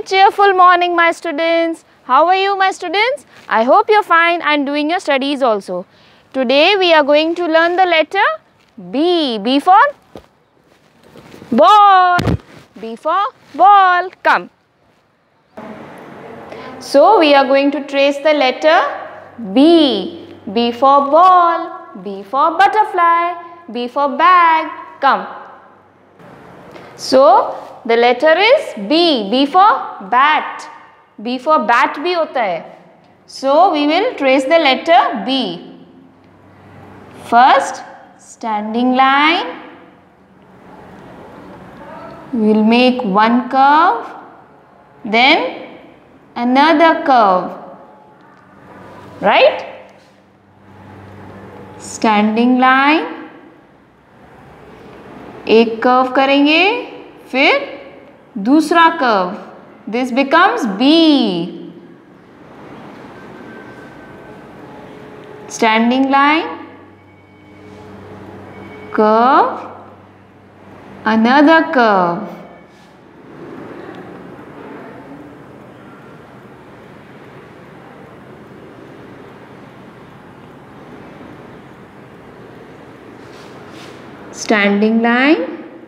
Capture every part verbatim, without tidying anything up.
cheerful morning, my students. How are you, my students? I hope you're fine and doing your studies also. Today we are going to learn the letter B. B for ball. B for ball. Come. So we are going to trace the letter B. B for ball. B for butterfly. B for bag. Come. So the letter is B. B for bat. B for bat भी होता है. So we will trace the letter B. First, standing line. We will make one curve. Then another curve. Right? Standing line. एक curve करेंगे, फिर दूसरा curve. This becomes B. Standing line, curve, another curve. Standing line,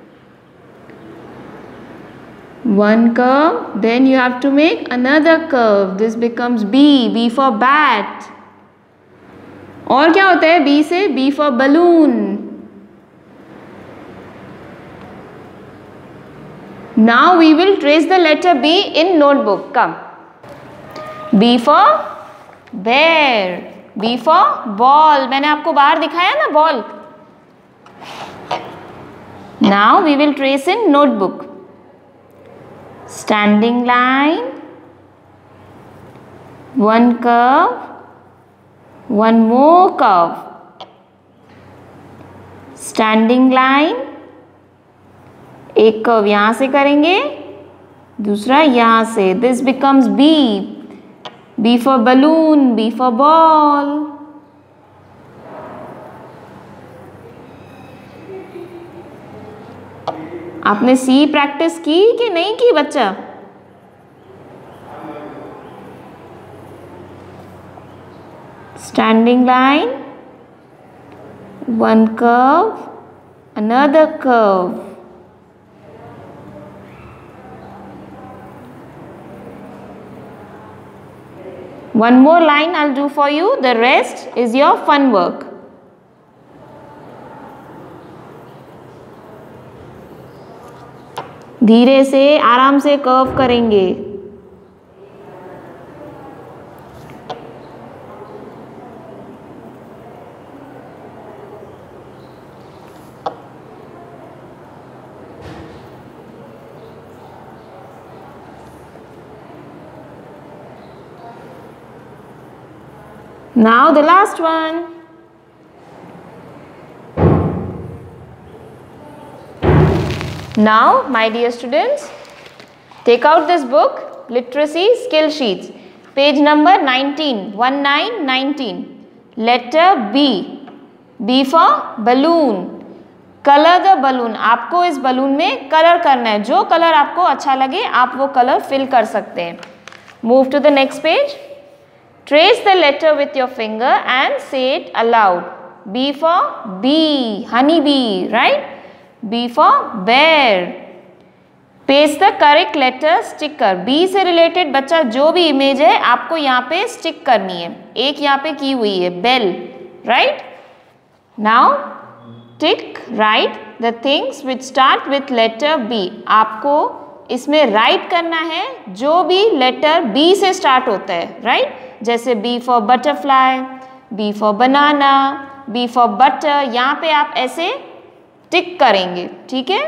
one curve, then you have to make another curve. This becomes B. B for bat. और क्या होता है B से? B for balloon. Now we will trace the letter B in notebook. Come. B for bear. B for ball. मैंने आपको बाहर दिखाया ना ball. Now we will trace in notebook. Standing line, one curve, one more curve. Standing line, एक curve यहाँ से करेंगे, दूसरा यहाँ से. This becomes B. B for balloon, B for ball. आपने सी प्रैक्टिस की कि नहीं की बच्चा? Standing line, one curve, another curve. One more line I will do for you. The rest is your fun work. धीरे से आराम से कर्व करेंगे. Now the last one. Now, my dear students, take out this book, Literacy Skill Sheets, page number nineteen, one nine nineteen. Letter B. B for balloon. Color the balloon. आपको इस balloon में color करना है. जो color आपको अच्छा लगे, आप वो color fill कर सकते हैं. Move to the next page. Trace the letter with your finger and say it aloud. B for bee, honey bee, right? B for bear. Paste the correct letter sticker. B से related बच्चा जो भी image है आपको यहाँ पे stick करनी है. एक यहाँ पे की हुई है bell, right? Now tick right the things which start with letter B. आपको इसमें write करना है जो भी letter B से start होता है, right? जैसे B for butterfly, B for banana, B for butter. यहाँ पे आप ऐसे टिक करेंगे. ठीक है?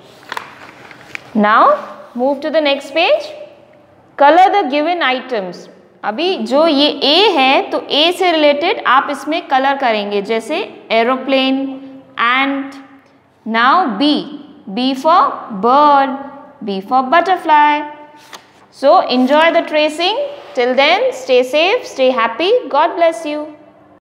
Now move to the next page. Colour the given items. अभी जो ये ए है तो ए से रिलेटेड आप इसमें कलर करेंगे. जैसे aeroplane, ant. Now B. B for bird, B for butterfly. So enjoy the tracing. Till then, stay safe, stay happy. God bless you.